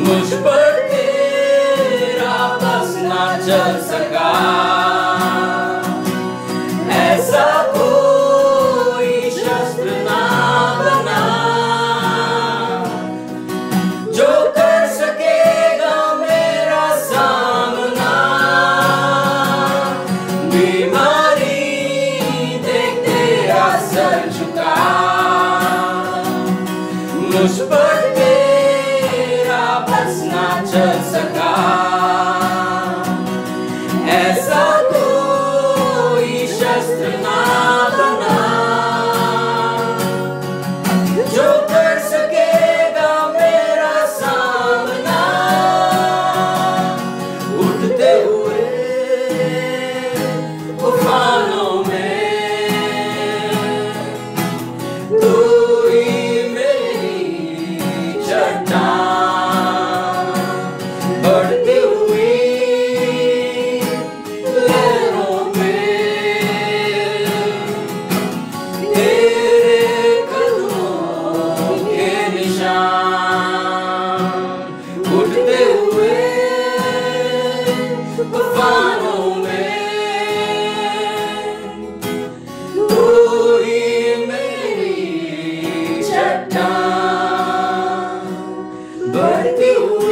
मुझ पर तेरा बस ना चल सका, ऐसा कोई शस्त्र ना बना जो कर सकेगा मेरा सामना। बीमारी देख तेरा सर झुका, मुझ पर तेरा बस ना चल सका, ऐसा कोई शस्त्र ना बना जो कर सकेगा मेरा सामना। उठते हुए तूफानों में तू ही मेरी चट्टान, बढ़ती हुई लहरों में तेरे कदमों के निशान। उठते हुए तूफानों में तू ही मेरी चट्टान, बढ़ती हुई